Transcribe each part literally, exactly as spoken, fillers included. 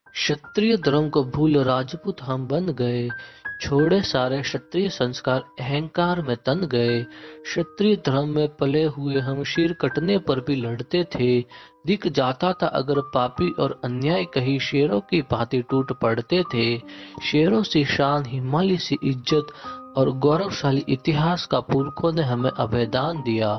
क्षत्रिय धर्म को भूल राजपूत हम बन गए, छोड़े सारे क्षत्रिय संस्कार अहंकार में तन गए। क्षत्रिय धर्म में पले हुए हम सिर कटने पर भी लड़ते थे, दिख जाता था अगर पापी और अन्याय कहीं शेरों की भांति टूट पड़ते थे। शेरों सी शान, हिमालय सी इज्जत और गौरवशाली इतिहास का पुरखों ने हमें अभयदान दिया।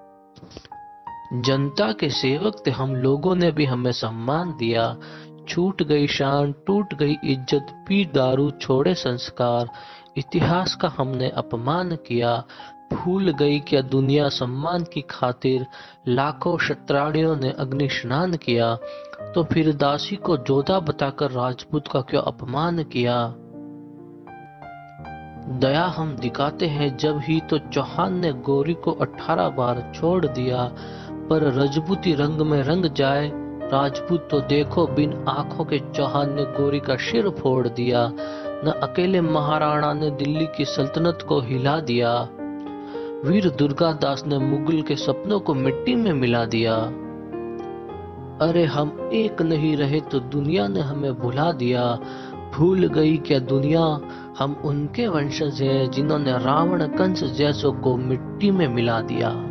जनता के सेवक थे हम, लोगों ने भी हमें सम्मान दिया। छूट गई शान, टूट गई इज्जत, पी दारू छोड़े संस्कार, इतिहास का हमने अपमान किया। भूल गई क्या दुनिया सम्मान की खातिर, लाखों क्षत्रियों ने अग्नि स्नान किया। तो फिर दासी को जोधा बताकर राजपूत का क्यों अपमान किया। दया हम दिखाते हैं जब ही तो चौहान ने गोरी को अठारह बार छोड़ दिया। पर रजपूती रंग में रंग जाए राजपूत तो देखो, बिन आंखों के चौहान ने गोरी का सिर फोड़ दिया। न अकेले महाराणा ने दिल्ली की सल्तनत को हिला दिया, वीर दुर्गादास ने मुगल के सपनों को मिट्टी में मिला दिया। अरे हम एक नहीं रहे तो दुनिया ने हमें भुला दिया। भूल गई क्या दुनिया हम उनके वंशज हैं, जिन्होंने रावण कंस जैसों को मिट्टी में मिला दिया।